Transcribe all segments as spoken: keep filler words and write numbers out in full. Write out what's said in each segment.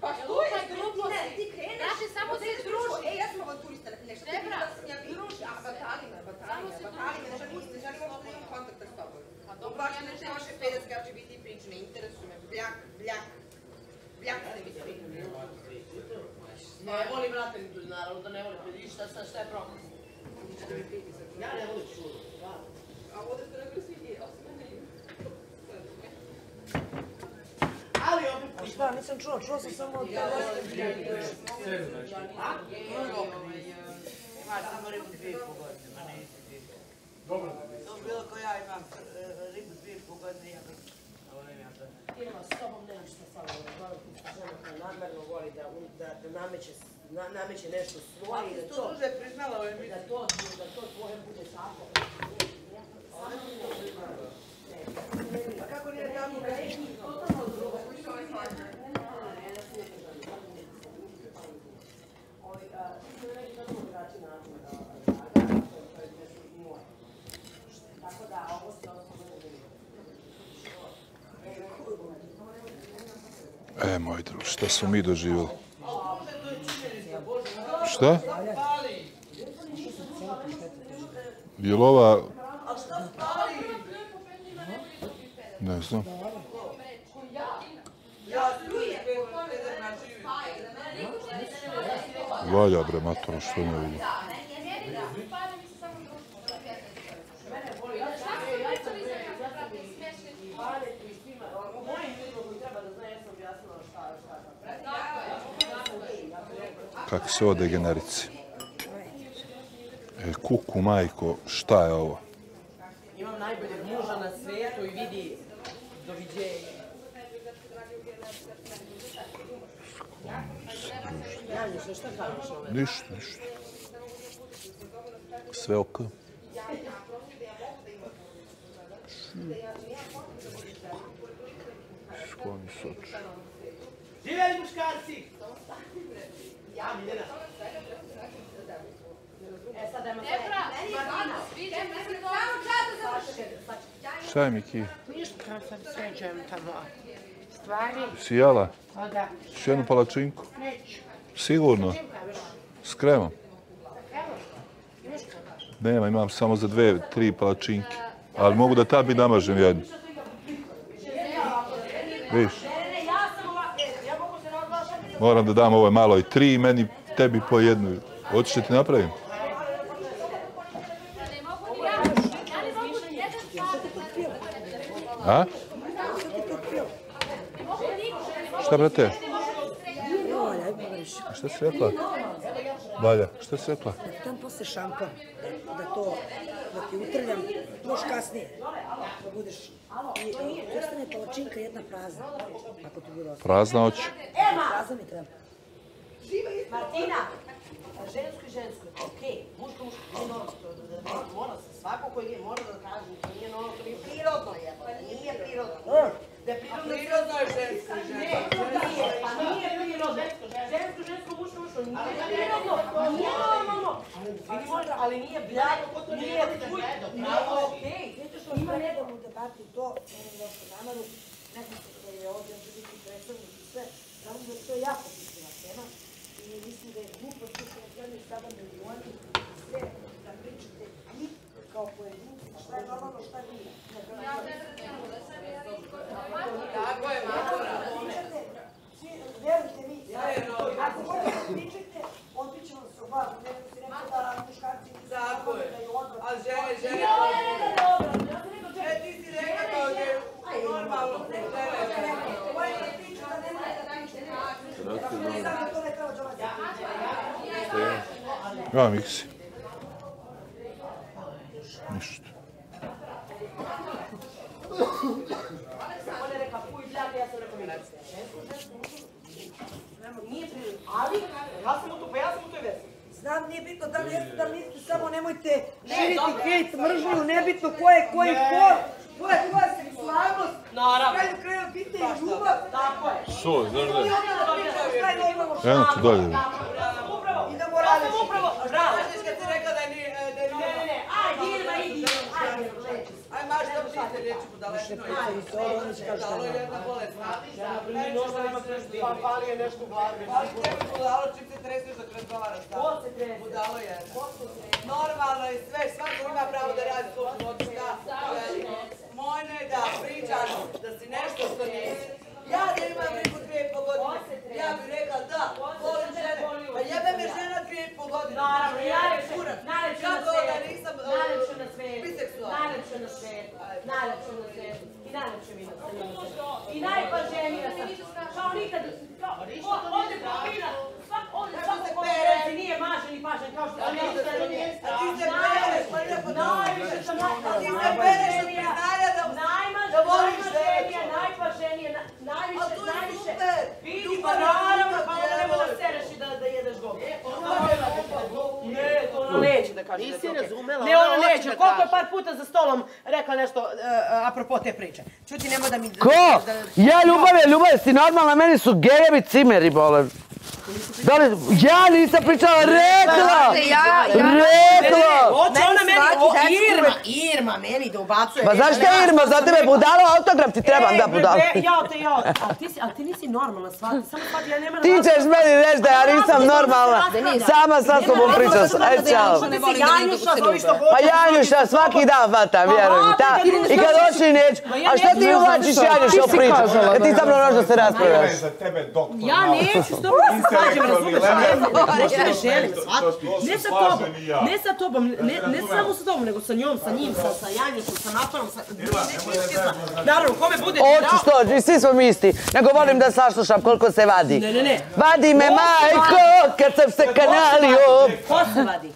Pa što je gluposti? Ti kreneš. Znači, samo se druži. Ej, ja sam avanturista, nešto ti bila sam ja druži. A batalina, batalina, batalina, ne želim uopšte, želim uopšte da imam kontakta s tobom. Baš ne želim vaše pedeske L G B T priče, ne interesuje me, bljak, bljak. Bljak ste mi svi. Ne voli, brate, naravno da ne voli, vidi šta je problem. Ja ne volim čudo. A ovdje ste rekli svi je, osim mene ima. Ali opet... Šta, nisam čuo, čuo sam samo od Ja volim dvije. A? Ima samo ribu dvije po godine, ma ne isti dvije. Dobro. To bilo ko ja imam ribu dvije po godine, ja bih... Ima s tobom nemam šta samo žena koja namjerno voli da nameće nešto svoje i da to... Ako si to duže priznala u emisiji? Da to tvoje bude tako. A kako nije tamo reći? E, moj drug, šta smo mi doživjeli? Šta? Je li ova... Ne znam. Valja bre, matoro, što ne vidim. Kako se ovo degenerici. E, kuku, majko, šta je ovo? Imam najboljeg muža na svijetu i vidi doviđenje. Janjuša, šta kažeš ove? Ništa, ništa. Sve oko. Skloni soč. Živjeli muškarci! Ja, Miljana. E sad ajmo sad. Šta je, Miki? Ništa, sad sveđujem tamo stvari. Si jela? O da. Još jednu palačinku? Neću. Sigurno? S kremom? Evo, imaš kremaš? Nema, imam samo za dve, tri palačinke. Ali mogu da tabi namažem jednu. Viš? Moram da dam ovoj maloj tri, meni, tebi po jednu. Hoćeš da ti napravim? A? Šta, brate? Šta si rekla? Valja, šta si rekla? Da tam posle šampa, da to, da ti utrljam, još kasnije, da budeš, i ostane palačinka jedna prazna, ako ti bude ostane. Prazna hoće. Prazna mi treba. Martina, žensko i žensko, okej, muško, muško, nije normalno, mora se, svako koji je, mora da kaže, nije normalno, to nije prirodno, je, pa nije prirodno. Da je prirodno, prirodno je žensko i žensko. Ne, pa nije prirodno, žensko, žensko, muško, muško, nije prirodno, nije normalno. Ali nije bljako, nije tvoj, nije okej. Ima nedavno u debati to, ono došlo namaru, neko što je ovdje će biti predstavnik i sve, znam da je to jako bitna tema i mislim da je glupo što se gledaju sada milioni sve da pričate vi kao pojedinci, šta je normalno, šta nije. Tako je, Makora. Vjerujte mi, ako možete da pričate, odbit će vam se obavu, ne da si rekao da muškarci nisu normalni, da je odvrat. A žene, žene, e, ti si rekao da je normalno žene. Ja, Miksi. Ništa. On je rekao, puj, bljaka, ja sam rekao mi. Nije prirodno, ali ja sam u to, pa ja sam u toj vezi. Znam, nije bitno da li jeste, da li niste, samo nemojte širiti hejt, mržnju, nebitno ko je koji spor, ko je koja seksualnost. Naravno. Kraju kraju pitaju ljubav. Tako je. Što, znaš da je? Eno tu dalje. I da morale Ja sam upravo, žao. Znaš kad si rekao da nije... Ne, ne, ne, ajde, idemo, idi, ajde, leđe. Aj, maš da pite riječi budaleštino. Budalo je jedna bolesna. Prvi nožda nema pa pali je nešto u glavi. Pa tebi budalo čim se tresneš dok razgovaraš. Ko se trese? Budalo je. Normalno je sve, svako ima pravo da radi svoj život. Mojno je da pričaš da si nešto što nisi. Ja da imam neku dvije i pol godine, ja bih rekla da, volim žene, pa jebe me žena dvije i pol godine. Naravno, najlepše na svijetu, najlepše na svijetu, biseksualna. najlepše na svijetu, najlepše na svijetu i najlepše mi na svijetu. I najpaženija sam, kao nikad, ovdje propina, ovdje svako ko me reci nije mažen i pažen kao što sam nekada nije. A ti se pereš, pa lijepo da Najviše sam ti se pereš od priznanja da voliš ženu. najpaženija, najviše, A to je najviše. super. Vidi, pa naravno, pa onda nema da sereš i da jedeš govno. Ne, to ona neće da kaže da je to okej. Ne, ona neće. Koliko je par puta za stolom rekla nešto apropo te priče. Čuti, nemoj da mi... Ko? Ja ljubav je ljubav, si normalna, meni su gejevi cimeri, bole. Da li, ja nisam pričala, rekla! Rekla! Hoće ona meni, Irma, Irma meni da ubacuje. Pa zašto je Irma, za tebe budalo, autograf ti trebam da budalo. Jao te, jao. Ali ti nisi normalna, shvati, samo shvati, ja nema... Ti ćeš meni reći da ja nisam normalna. Sama sa sobom pričam. Aj, čao. Pa Janjuša svaki dan vatam, vjeruj mi. I kad oči neću. A što ti uvlačiš Janjuša u priču? Ti sa mnom možda se raspravljaš. Ja neću s tobom da se svađam, razumiješ? Ne želim, shvati. Ne sa tobom, ne sa tobom, ne samo sa tobom, nego sa njom, sa njim, sa Janjušom, sa Natorom, sa... Naravno, kome bude... Oću što, i svi smo mi isti. Nego volim da saslušam koliko se vadi. Ne, ne, ne. Vadi me majko, kad sam se kanalio. Ko se vadi?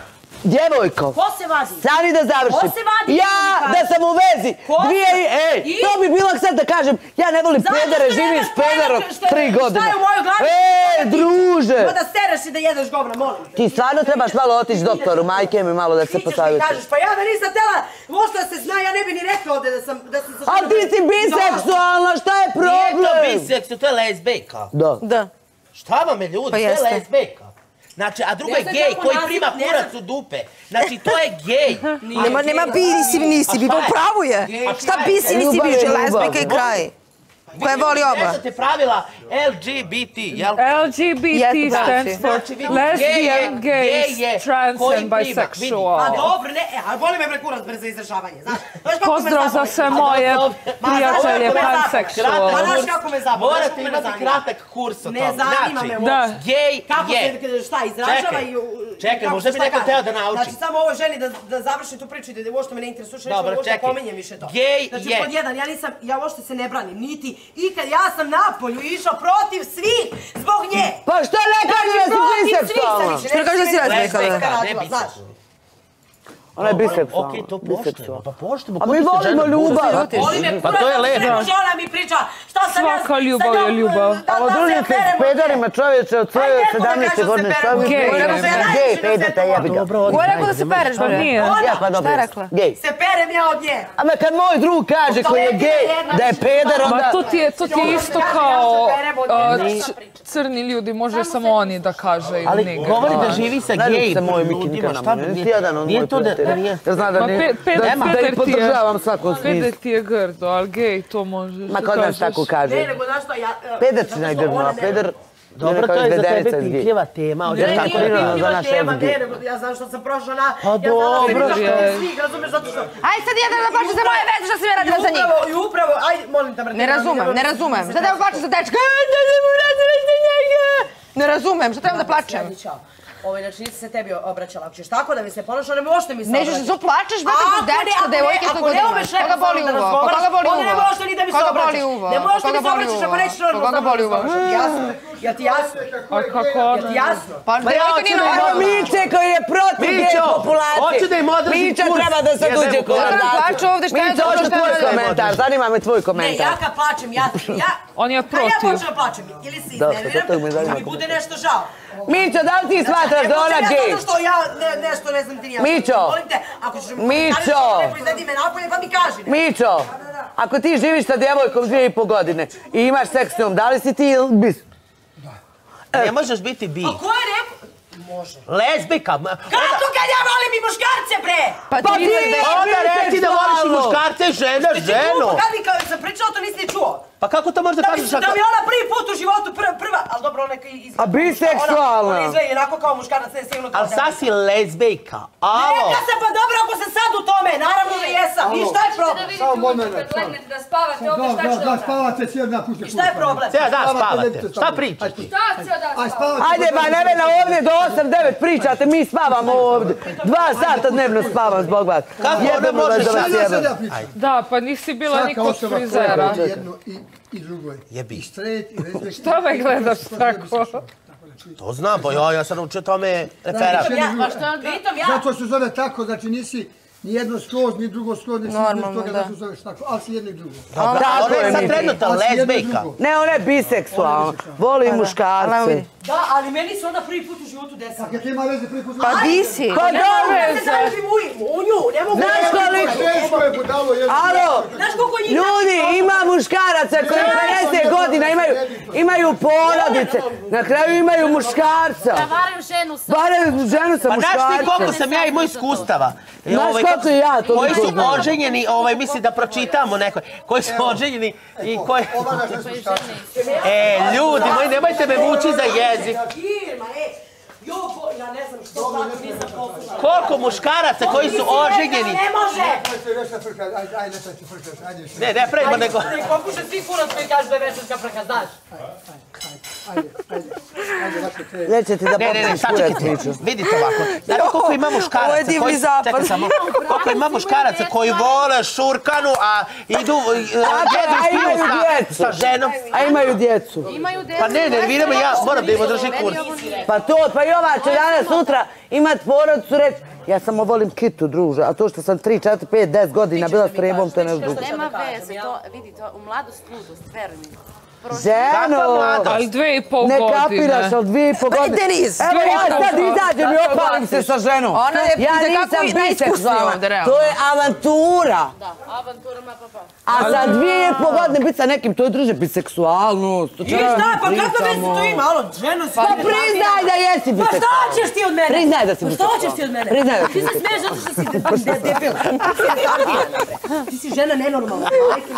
Djevojko. Ko se vadi? Stani da završim. Ko se vadi? Ja da sam u vezi. Dvije i... Ej, to bi bilo sad da kažem, ja ne volim pedere, živim s pederom tri godine. Šta je u mojoj glavi? Ej, druže. Da stereš i da jedeš govna, molim te. Ti stvarno trebaš malo otići doktoru, majke mi malo da se posavjeti. Ti ćeš mi kažeš, pa ja da nisam tela, možda se zna, ja ne bi ni rekla ovdje da sam... A ti si biseksualna, šta je problem? Nije to biseksualna, to je lesbejka. Da. Da. Šta vam je ljudi, to je lesbejka. Znači, a drugo je gej koji prima kurac u dupe. Znači, to je gej. Nema, nema bi, nisi, nisi bi, po pravu je. Šta bi si, nisi bi, že lesbijka i kraj. Koja voli oba. Nešto pravila L G B T, jel? L G B T stands for lesbian, gay, trans and bisexual. A dobro, ne, a voli me bre kurac bre za izražavanje, znaš? Pozdrav za sve moje prijatelje pansexual. Ma znaš kako me zabavlja? Morate imati kratak kurs o tome. Ne zanima me uopće. Gej Kako je. se, šta, izražava i... Čekaj, možda bi neko teo da nauči. Znači, samo ovoj ženi da završi tu priču i da uopšte me ne interesuje, što Dobro, uopšte čekaj. pominjem više to. Gej je. Znači, pod jedan, ja nisam, ja uopšte se ne branim, niti ikad, ja sam napolju išao protiv svih zbog nje. Pa što ne kaže da si biseksualna? Što ne kaže da si lesbijka? Ne biseksualna. Ona je biseksualna. Okej, to poštujemo, pa poštujemo. A mi volimo ljubav. Voli me Pa kurac, to je lepo. ne može ona mi priča šta sam ja... Svaka ljubav je ljubav. A od drugite s pederima čovječe od svoje sedamnaeste godine čovječe. Gej. Gej, pedete, te jebi ga. Ko je rekao da se pereš, bre? Nije. Ja pa dobro. Šta je rekla? Gej. Se perem ja od nje. A me kad moj drug kaže koji je gej da je peder, Ma onda... to ti je, to ti je isto kao uh, c- crni ljudi, može samo oni da kaže ili Ali nigger. govori da živi sa Ne gej se moj Miki ljudima, nikad šta nam, bi... nisi jedan od Nije moj to da... prijatelj. nije- Ja znam da Ma ne, pe- pe- da, da Peter ih ti je- podržavam u svakom Peder smislu. ti je grdo, ali gej to možeš Ma da kod nas kažeš. tako kaže. Ne, nego znaš što, ja... Peder si najgrdno, a peder... Dobro, to je za tebe pitljiva tema. Ne, Ne, tako nije prirodno za pitljiva naš tema, F B. ne, nego ja znam što sam prošla na... Pa ja znam da dobro, sam je. svih, razumeš, zato što... Aj sad jedan da plače za moje veze, što sam ja radila za njih. Upravo, i upravo, ajde, molim te, brate. Ne razumem, ne razumem. Šta treba plačem za dečka? Aj, da ne mu radila za njega. Ne razumem, šta trebam da plačem? Ovo, znači nisi se tebi obraćala, ako ćeš tako da mi se ponaša, ne možete mi se Nećeš obraćati. da su plačeš, brate, za dečka, devojke što god imaš. Koga boli uvo? Pa koga boli uvo? Ne možeš ni da mi se Koga obraćaš. boli uvo? Ne možeš da Koga mi se boli obraćaš uvo? ako nećeš normalno. Koga boli uvo? Jasno. Jel ti jasno? A kako Jel ona? ti jasno? Pa devojka nije Evo normalna. Miće koji je protiv gej Mićo, populacije. hoću da im održim Mića kurs. treba da sad Jebem uđe u kod korak. nas. Plaču ovde, šta je Mićo, dobro, hoću šta je tvoj dobro. komentar, zanima me tvoj Ne, komentar. ja kad plačem, ja... ja On je kad protiv. ja počnem da plačem, ili se Da, iznerviram, to me zanima. ili mi bude nešto žao. Mićo, da li ti smatraš da je ona Ne gej? zato što ja ne- nešto ne znam ti nija. Mićo. Molim te, ako ćeš... Mićo. Neko izvedi me napolje, pa mi kaži. ne. Mićo, ako ti živiš sa djevojkom dvije i pol godine i imaš seks s njom, da li si ti bis? Ne možeš biti bi. A ko je rekao? Može. Lezbika. Kako kad ja volim i muškarce, bre? Pa ti onda reci da voliš i muškarce, žena, ženu. Kad mi kao sam pričala, to nisi ni čuo. Pa kako to možda kažeš ako... Da mi je ona prvi put u životu prva, ali dobro, ona je izgleda. A biseksualna. Ona izgleda jednako kao muškarac, ne sigurno kao... Ali sad si lezbijka, alo? Neka se pa dobro ako se sad u tome, naravno da jesam. I šta je problem? Samo moment. Kad legnete da spavate, ovdje šta ćete da spavate cijel dan, pušte. I šta je problem? Cijel dan spavate, šta pričaš ti? Šta cijel dan spavate? Ajde, ba Nevena, ovdje do osam devet pričate, mi spavamo ovdje. Dva sata dnevno spavam zbog vas. Kako ona može sad? Da, pa nisi bila ni kod frizera. I drugo je. Jebi. I straight, i lezbijski. Šta me gledaš tako? To znam, pa ja, ja sam učio tome referat. Zato što se zove tako, znači nisi ni jedno skroz, ni drugo skroz, nisi Normalno, toga da. da se zoveš tako, ali si jedno i drugo. Dobro, ona je sad trenutna lezbijka. Ne, ona je biseksualna. Voli muškarce. Da, ali meni se ona prvi put u životu desila. Kako ti ima veze prvi put? Pa di si? Pa dobro se zaljubim u nju, ne mogu... Znaš koliko... Teško je budalo jedno. Alo, ljudi, ima muškaraca koji pedeset godina imaju, imaju porodice. Na kraju imaju muškarca. Da varaju ženu sa... Varaju ženu sa Pa znaš ti muškarcem. koliko sam ja imao iskustava? Znaš koliko i ja to koji su znam. oženjeni, ovaj, misli da pročitamo neko, koji su oženjeni i koji... E, ljudi moji, nemojte me vući za jezik. Ja ne znam što tako nisam poslušala. Koliko muškaraca koji su oženjeni... Ne može! Ajde, ne pravi frkaš, ajde. Ne, ne pravimo nego... Ne pokušaj svi kurac koji kažu da je večerska frka, znaš. Ajde, ajde, ajde, vaše tre. Neće ti da Ne, ne, ne, pokušiš sad kurac čekajte, priču. vidite ovako. Znate koliko ima muškaraca Ovo je divni koji... zapad. Čekaj samo, koliko ima muškaraca koji vole šurkanu, a idu, jedu i piju sa ženom. A imaju djecu. Imaju decu. Pa ne, nerviramo ja, moram da im održim kurs. Pa to, pa i ova će danas sutra imat porodicu reći ja samo volim kitu, druže, a to što sam tri, četiri, pet, deset godina bila s trebom, to je nešto drugo. Nema veze, to, vidi, to u mladost, ludost, veruj mi. Ženo! Ali dve i pol Ne godine. kapiraš, ali dvije i pol Pa i godine. Denis. Evo ja sad izađem i opalim se sa ženom. Ona je Ja itekako nisam najiskusnija biseksualna. ovdje, realno. To je avantura. Da, avantura ma pa pa. A za dvije i pol godine biti sa nekim, to je druže biseksualnost. I šta, pa kakve veze to ima? Alo, ženo si... Pa priznaj da jesi Pa biseksualna. šta ćeš ti od mene? Priznaj da si Pa biseksualna. šta ćeš ti od mene? Priznaj da si Ti se biseksualna. smiješ zato što si debil. Ti si žena nenormalna.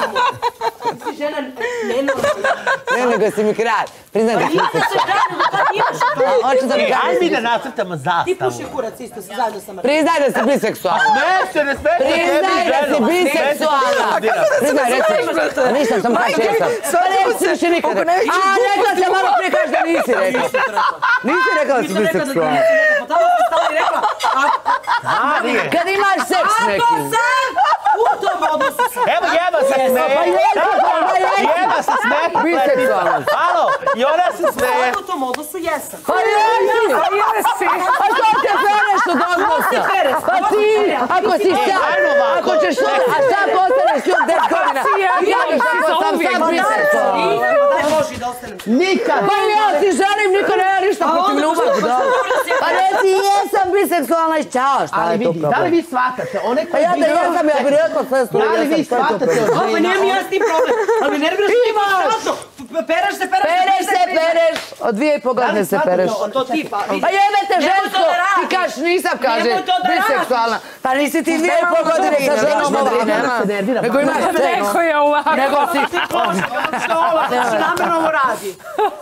Ti si žena nenormalna. Ne, nego si mi kralj. Priznaj da si Ja sam se biseksualna. žena, kad imaš to. Hoću da mi E, aj kažeš. mi da nacrtamo Ti zastavu. puši kurac isto, si zajedno sa Martinom. Priznaj da si biseksualna. Ne se, ne smete Priznaj da si biseksualna. Priznaj, reci. Ništa, sam kaži jesam. Pa nisi više nikada. A, rekla sam malo prije kaži da nisi rekla. Nisi rekla da si biseksualna. Pa tamo si stala i rekla, A, nije. Kad imaš seks s ako nekim. sam u tom odnosu sam. Evo Jeva se smeje. Pa jesam, pa jesam. Jeva se smeje. Biseksualna. Alo, i ona se smeje. U tom odnosu jesam. Pa jesi. A što te pereš od odnosa? Pa ti, ako si sam, ako ćeš sutra, a šta ako ostaneš još deset godina? Ja ćeš ako sam sad biseksualna. Daj Boži da ostanem. Nikad. Pa ja ti želim, niko ne je ništa protiv ljubavi, da. Pa reci, jesam biseksualna i čao, šta Ali je to vidi, da li problem? vi shvatate? One Pa koji ja da jesam, ja bih rekla sve stoji, Da li vi jesam, šta je to shvatate problem? od Pa žena? nemam ja s tim problem. Ali me nerviraš ti Imaš. što pereš se, pereš se. Pereš se, pereš, od dvije i pol godine se pereš. To ti pa. Pa jebete Nemoj to žensko, da radiš. ti kažeš nisam, kaže, Nemoj to da radiš. biseksualna. Pa nisi ti dvije i pol godine sa ženom ovdje, nego imaš seks. Neko je ovako. Nego si... Što ovo, što namjerno ovo radi.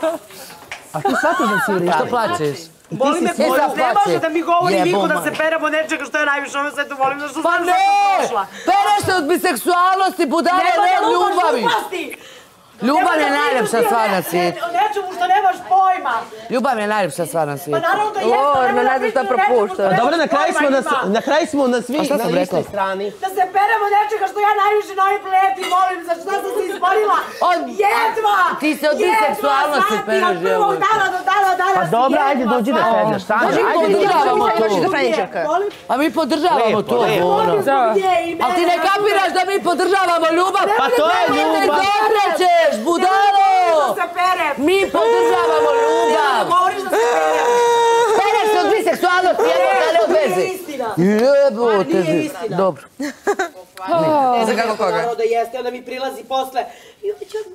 A ti shvatiš da si u Što plaćeš? Boli me si boli, sad ne može plaće. da mi govori Jebo niko da mama. se peremo nečega što je najviše ove svetu volim, da što Pa znam što ne! sam prošla. Pereš se od biseksualnosti, budale, Nema ne da od lupaš ljubavi. gluposti! Ljubav Nema je da najljepša pričaš stvar ti o na ne- svijetu. O nečemu što nemaš pojma. Ljubav je najljepša stvar na Pa svijetu. naravno da jeste, Lorna, nema ne da znam šta pričaš o nečemu propušta. što Pa nemaš dobro, na kraju smo na, pojma ima. na kraju smo na svi A šta na sam istoj rekla? strani. Da se peremo nečega što ja najviše na ovoj planeti volim, za što sam se izborila. Od- Jedva! Ti se od biseksualnosti Jedva, pereš, znati, od prvog jebote. dana do dana danas. Pa dobro, ajde jedva dođi da znam. sedneš, stani. Dođi, Ajde, podržavamo dođi. to. Dođi do Fenčaka. Molim? A mi podržavamo Lepo, to. lepo. ono. Da. Gdje i Ali ti mene, ne kapiraš da mi podržavamo ljubav? Pa to je Ti ljubav. dobro ćeš, budalo! Da se perem. Mi podržavamo ljubav. Govoriš da se perem. Pereš se od biseksualnosti, jebote, ali od Nije veze. istina. Jebote, Ma, nije zi- istina. dobro. Ne znam kako naravno da jeste, onda mi prilazi posle. I onda ću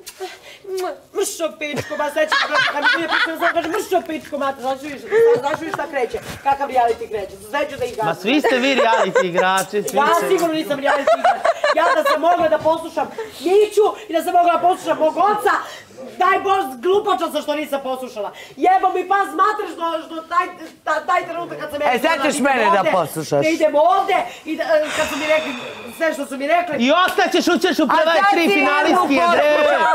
mršo pičko, ma sveći kad mi nije pičko, znam kaže mršo pičko, mate, znaš li šta kreće? Kakav reality kreće? Sve ću da ih gasim. Ma svi ste vi reality igrači, svi Ja ste. sigurno nisam reality igrač. Ja da sam mogla da poslušam Miću i da sam mogla da poslušam mog oca, daj Bož, glupača sam što nisam poslušala. Jebo mi pas mater što taj trenutak kad sam E, sad ćeš mene da poslušaš. Da idemo ovde i kad su mi rekli sve što su mi rekli. I ostaćeš učeš u prve tri finalistke, bre!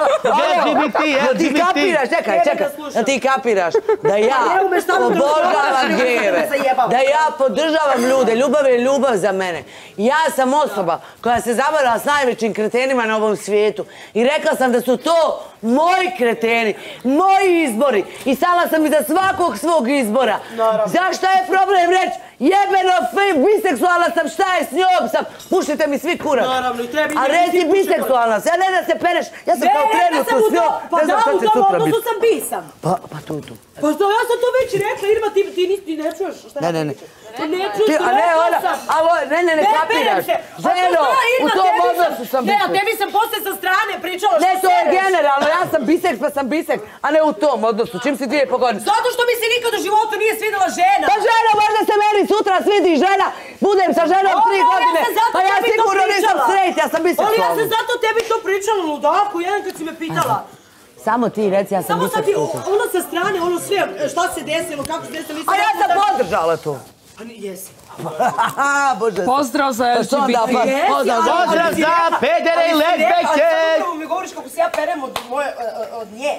L G B T, L G B T. Ti kapiraš, čekaj, čekaj, da ti kapiraš da ja obožavam gejeve, da ja podržavam ljude, ljubav je ljubav za mene. Ja sam osoba koja se zabavila s najvećim kretenima na ovom svijetu i rekla sam da su to moji kreteni, moji izbori i stala sam iza svakog svog izbora. Zašto je problem reći jebeno biseksualna sam, šta je s njom sam, puštite mi svi kurac. A reci biseksualna sam, ja ne da se pereš, ja sam kao trenutno s njom, ne znam šta će sutra biti. Pa da, u tom odnosu sam bisam. Pa, pa tu, tu. Pa što, ja sam to već rekla, Irma, ti ne čuješ? Ne, ne, ne. Ne čuješ, rekla sam. Alo, ne, ne, ne kapiraš. Ženo, u tom odnosu sam Ne, bisek. a tebi sam posle sa strane pričala što Ne, to je sereš. generalno, ja sam bisek pa sam bisek, a ne u tom odnosu, čim si dvije i po godine. Zato što mi se nikad u životu nije svidela žena. Pa žena, možda se meni sutra svidi žena, budem sa ženom tri godine, pa ja sigurno nisam straight, ja sam biseksualna. Ali ja sam zato tebi to pričala, ludaku, jedan kad si me pitala. Samo ti reci, ja sam Samo sad ti, biseksualna. ono sa strane, ono sve, šta se desilo, kako se desilo, nisam... A ja sam podržala to. Pa jesi. Bože. Pozdrav za L G B T. Pozdrav za pedere i lesbejke. Ali zapravo mi govoriš kako se ja perem od nje.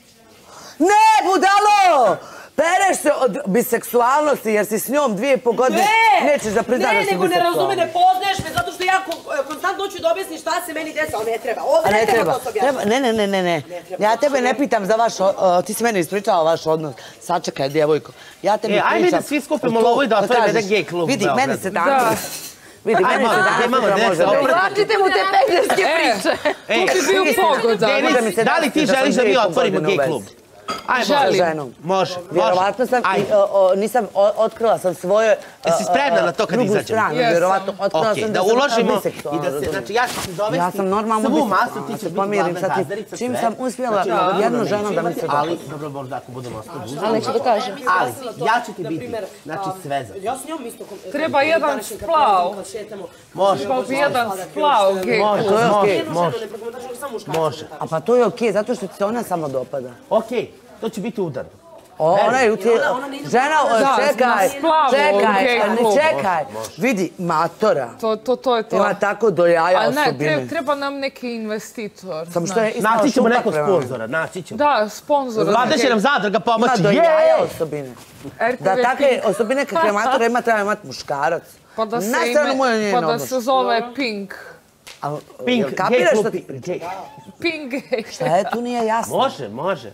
Ne, budalo! Pereš se od biseksualnosti jer si s njom dvije i po godine nećeš da priznaš da si Ne, nego ne biseksualna. razume, ne poznaješ me, zato što ja konstantno hoću da objasnim šta se meni desilo, ali ne treba. Ovdje ne treba to se objasniti. Ne, ne, ne, ne, ne. Ja tebe ne pitam za vaš, ti si meni ispričala vaš odnos. Sačekaj, djevojko. Ja tebi E, pričam. ajme da svi skupimo lovu i da otvorimo jedan gej klub u Vidi, Beogradu. meni se tako... Vidi, meni se tako može reći. Vraćite mu te pederske priče. Tu bi bio pogodan. Denis, da li ti želiš da mi otvorimo gej klub? Ajmo, ženom. Može, može. Vjerovatno sam, nisam, otkrila sam svoje... Jesi spremna na to kad izađemo? Drugu stranu, vjerovatno. Otkrila sam da uložimo i da se, znači ja ću ti dovesti ja sam normalno svu masu, ti ćeš biti glavna gazdarica, čim sam uspjela jednu ženu da mi se dopada. Ali, dobro, možda ako budemo ostali. Ali neću da kažem. Ali, ja ću ti biti, znači sve za. Ja s njom isto... Treba jedan splav. Može. Trebao bi jedan splav gej Može, klub. može, može. Može. A pa to je okej, zato što ti se ona samo dopada. Okej, to će biti udarno. Ona je utje... Žena, čekaj, čekaj, čekaj. Vidi, matora. To je to. Ima tako do jaja Ali osobine. ne, treba nam neki investitor. Samo što je ispala Naći ćemo šupak nekog prema meni. sponzora, naći ćemo. Da, sponzora. Vlada će nam zadruga pomoći. Ima do jaja osobine. Da takve osobine kakve matora ima, treba imati muškarac. Pa da se Na stranu ime, moja njena pa da odnos. se zove Pink. Pink, gej Kapiraš klub, što ti gej. Pink gej. Šta je, tu nije jasno. Može, može.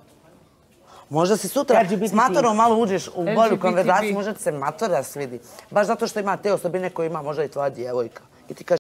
Možda si sutra L G B T s matorom malo uđeš u bolju L G B T. konverzaciju, možda ti se matora svidi. Baš zato što ima te osobine koje ima možda i tvoja djevojka. I ti kažeš,